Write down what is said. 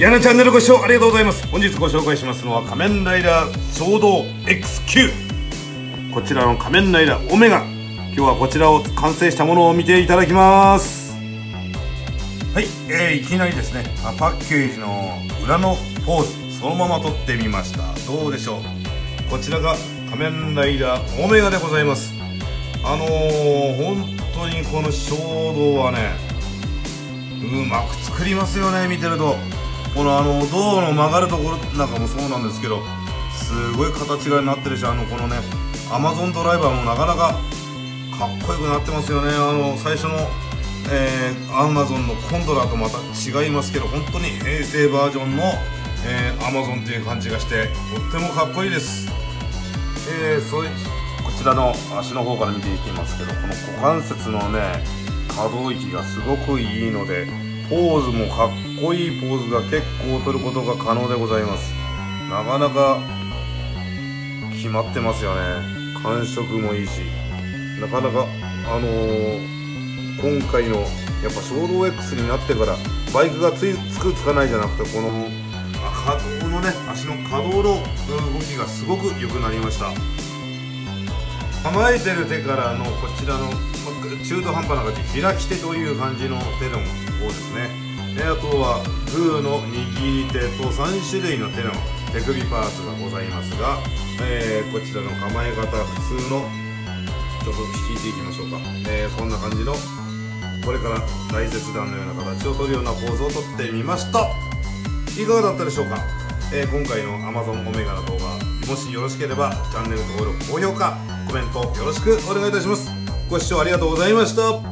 やなチャンネルご視聴ありがとうございます。本日ご紹介しますのは仮面ライダー衝動 X9、 こちらの仮面ライダーオメガ、今日はこちらを完成したものを見ていただきます。はい、いきなりですね、パッケージの裏のポーズそのまま撮ってみました。どうでしょう。こちらが仮面ライダーオメガでございます。本当にこの衝動はね、うまく作りますよね。見てるとこの胴の曲がるところなんかもそうなんですけど、すごい形がなってるし、このねアマゾンドライバーもなかなかかっこよくなってますよね。最初のアマゾンのコンドラとまた違いますけど、本当に平成バージョンのアマゾンっていう感じがしてとってもかっこいいです。こちらの足の方から見ていきますけど、この股関節のね可動域がすごくいいので、ポーズもかっこいいポーズが結構取ることが可能でございます。なかなか決まってますよね。感触もいいし、なかなか今回のやっぱ衝動 X になってからバイクがつくつかないじゃなくて、この可動のね足の可動の動きがすごく良くなりました。構えてる手からのこちらの中途半端な感じ、開き手という感じの手の方ですね。あとはグーの握り手と3種類の手の手首パーツがございますが、こちらの構え方普通のちょっと引いていきましょうか。こんな感じのこれから大切断のような形を取るようなポーズをとってみました。いかがだったでしょうか。今回の Amazon オメガの動画、もしよろしければチャンネル登録、高評価、コメントよろしくお願いいたします。ご視聴ありがとうございました。